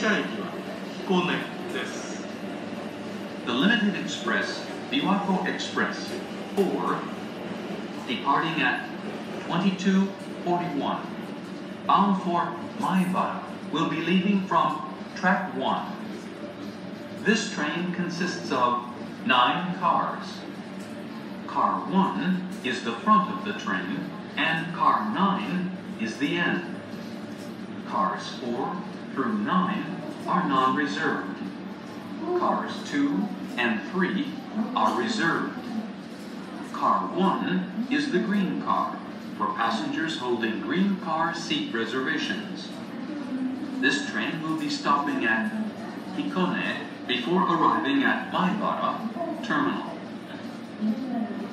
車駅は彦根です。 The limited express, Biwako Express 4, departing at 22:41, bound for Maibara, will be leaving from track 1. This train consists of 9 cars. Car 1 is the front of the train, and car 9 is the end. Cars 4 through 9 are non-reserved. Cars 2 and 3 are reserved. Car 1 is the green car, for passengers holding green car seat reservations. This train will be stopping at Hikone before arriving at Maibara Terminal.